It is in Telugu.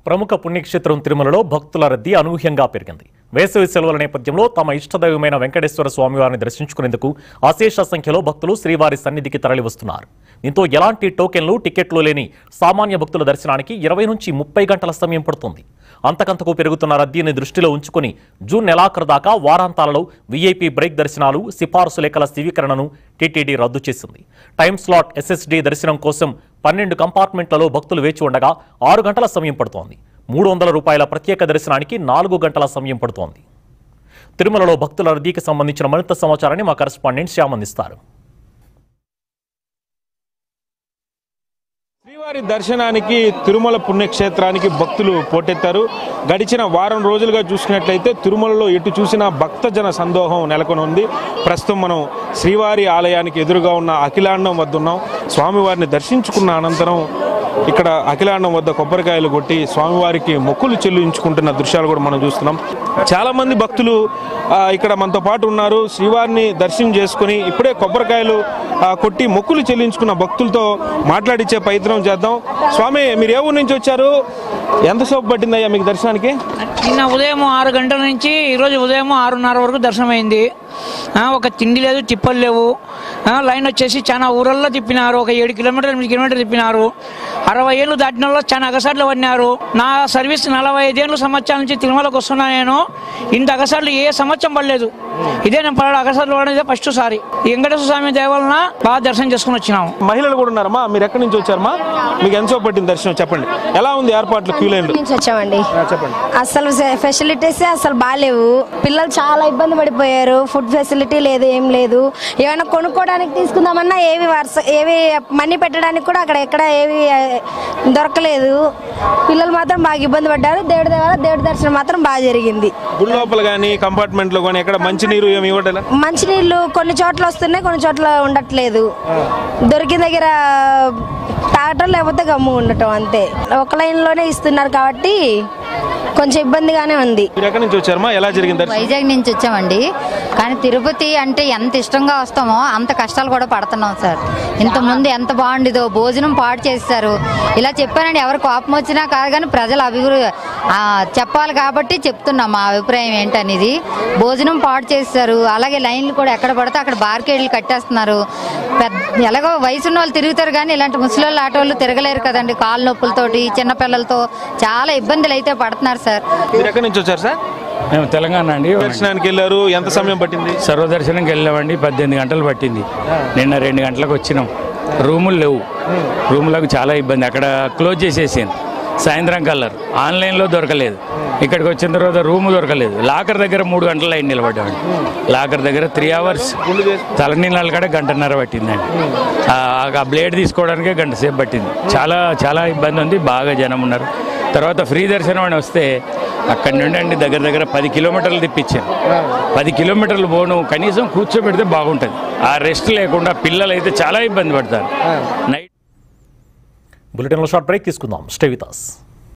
ప్రముఖ పుణ్యక్షేత్రం తిరుమలలో భక్తుల రద్దీ అనూహ్యంగా పెరిగింది. వేసవి సెలవుల నేపథ్యంలో తమ ఇష్టదైవమైన వెంకటేశ్వర స్వామివారిని దర్శించుకునేందుకు అశేష సంఖ్యలో భక్తులు శ్రీవారి సన్నిధికి తరలివస్తున్నారు. దీంతో ఎలాంటి టోకెన్లు, టికెట్లు లేని సామాన్య భక్తుల దర్శనానికి 20 నుంచి 30 గంటల సమయం పడుతుంది. అంతకంతకు పెరుగుతున్న రద్దీని దృష్టిలో ఉంచుకుని జూన్ నెలాఖరు దాకా వారాంతాలలో వీఐపీ బ్రేక్ దర్శనాలు, సిఫారసు లేఖల స్వీకరణను టీటీడీ రద్దు చేసింది. టైమ్ స్లాట్ ఎస్ఎస్డీ దర్శనం కోసం 12 కంపార్ట్మెంట్లలో భక్తులు వేచి ఉండగా 6 గంటల సమయం పడుతోంది. 300 రూపాయల ప్రత్యేక దర్శనానికి 4 గంటల సమయం పడుతోంది. తిరుమలలో భక్తుల రద్దీకి సంబంధించిన మరింత సమాచారాన్ని మా కరెస్పాండెంట్ శ్యామ్ అందిస్తారు. శ్రీవారి దర్శనానికి తిరుమల పుణ్యక్షేత్రానికి భక్తులు పోటెత్తారు. గడిచిన వారం రోజులుగా చూసినట్లయితే తిరుమలలో ఎటు చూసినా భక్తజన సందోహం నెలకొని ఉంది. ప్రస్తుతం మనం శ్రీవారి ఆలయానికి ఎదురుగా ఉన్న అఖిలాండం వద్ద ఉన్నాం. స్వామివారిని దర్శించుకున్న అనంతరం ఇక్కడ అఖిలాండం వద్ద కొబ్బరికాయలు కొట్టి స్వామివారికి మొక్కులు చెల్లించుకుంటున్న దృశ్యాలు కూడా మనం చూస్తున్నాం. చాలామంది భక్తులు ఇక్కడ మనతో పాటు ఉన్నారు. శ్రీవారిని దర్శనం చేసుకుని ఇప్పుడే కొబ్బరికాయలు కొట్టి మొక్కులు చెల్లించుకున్న భక్తులతో మాట్లాడించే ప్రయత్నం చేద్దాం. స్వామి, మీరు ఏ ఊరు నుంచి వచ్చారు? ఎంతసేపు పట్టిందయ్యా మీకు దర్శనానికి? నిన్న ఉదయం 6 గంటల నుంచి ఈరోజు ఉదయం 6:30 వరకు దర్శనం అయింది. ఒక తిండి లేదు, తిప్పలు లేవు. లైన్ వచ్చేసి చాలా ఊరల్లో తిప్పినారు. ఒక 7 కిలోమీటర్లు 8 కిలోమీటర్లు తిప్పినారు. 60 ఏళ్ళు దాటిన వాళ్ళు చాలా అగసార్లు పడినారు. నా సర్వీస్ 45 సంవత్సరాల నుంచి తిరుమలకు వస్తున్నా. నేను ఇంత అగసార్లు ఏ సంవత్సరం పడలేదు. ఇదే నేను అగసార్లు పడేదే ఫస్ట్ సారి. వెంకటేశ్వర స్వామి దయ వలన బాగా దర్శనం చేసుకుని వచ్చినాము. మహిళలు కూడా ఉన్నారమ్మా. మీరు ఎక్కడి నుంచి వచ్చారమ్మా? మీకు ఎంతో పట్టింది దర్శనం? చెప్పండి, ఎలా ఉంది ఏర్పాట్లు? క్యూ లైన్ నుంచి వచ్చామండి. చెప్పండి. అసలు ఫెసిలిటీస్ అసలు బాగాలేవు. పిల్లలు చాలా ఇబ్బంది పడిపోయారు. ఫుడ్ ఫెసిలిటీ లేదు, ఏం లేదు. ఏమైనా కొనుక్కోవడానికి తీసుకుందామన్నా ఏవి మనీ పెట్టడానికి కూడా అక్కడ ఎక్కడ ఏవి దొరకలేదు. పిల్లలు మాత్రం బాగా ఇబ్బంది పడ్డారు. దేవుడి దర్శనం మాత్రం బాగా జరిగింది. గుడి లోపల కానీ కంపార్ట్మెంట్ లో కానీ ఎక్కడ మంచినీరు ఏమి ఇవ్వట్లేదు. మంచినీళ్ళు కొన్ని చోట్ల వస్తున్నాయి, కొన్ని చోట్ల ఉండట్లేదు. దొరికిన దగ్గర తాగటం లేకపోతే గమ్ము ఉండటం అంతే. ఒక లైన్ లోనే ఇస్తున్నారు కాబట్టి కొంచెం ఇబ్బందిగానే ఉంది. ఎక్కడి నుంచి వచ్చారమ్మా? ఎలా జరిగింది? వైజాగ్ నుంచి వచ్చామండి. కానీ తిరుపతి అంటే ఎంత ఇష్టంగా వస్తామో అంత కష్టాలు కూడా పడుతున్నాం సార్. ఇంతకుముందు ఎంత బాగుండేదో, భోజనం పాడు చేస్తారు. ఇలా చెప్పానండి, ఎవరు కోపం వచ్చినా కాదు కానీ ప్రజలు చెప్పాలి కాబట్టి చెప్తున్నాం మా అభిప్రాయం ఏంటనేది. భోజనం పాడు చేస్తారు. అలాగే లైన్లు కూడా ఎక్కడ పడితే అక్కడ బార్కేడ్లు కట్టేస్తున్నారు. ఎలాగో వయసున్న వాళ్ళు తిరుగుతారు కానీ ఇలాంటి ముసలి వాళ్ళు ఆటోళ్ళు తిరగలేరు కదండి. కాళ్ళ నొప్పులతోటి చిన్నపిల్లలతో చాలా ఇబ్బందులు అయితే పడుతున్నారు సార్. మీరు ఎక్కడి నుంచి వచ్చారు సార్? మేము తెలంగాణ అండి. దర్శనానికి వెళ్ళారు, ఎంత సమయం పట్టింది? సర్వదర్శనంకి వెళ్ళామండి, 18 గంటలు పట్టింది. నిన్న 2 గంటలకు వచ్చినాం. రూములు లేవు, రూములకు చాలా ఇబ్బంది. అక్కడ క్లోజ్ చేసేసింది సాయంత్రం కల్లర్. ఆన్లైన్లో దొరకలేదు. ఇక్కడికి వచ్చిన తర్వాత రూము దొరకలేదు. లాకర్ దగ్గర 3 గంటల లైన్ నిలబడ్డామండి. లాకర్ దగ్గర 3 అవర్స్. తలనీళ్ళ కాడ 1.5 గంట పట్టిందండి. ఆ బ్లేడ్ తీసుకోవడానికే 1 గంట సేపు పట్టింది. చాలా చాలా ఇబ్బంది ఉంది. బాగా జనం ఉన్నారు. తర్వాత ఫ్రీ దర్శనం అని వస్తే అక్కడి నుండి అండి దగ్గర 10 కిలోమీటర్లు తిప్పించాను. 10 కిలోమీటర్లు పోను, కనీసం కూర్చోబెడితే బాగుంటుంది. ఆ రెస్ట్ లేకుండా పిల్లలు అయితే చాలా ఇబ్బంది పడతారు. బులెటిన్లో షార్ట్ బ్రేక్ తీసుకుందాం. Stay with us.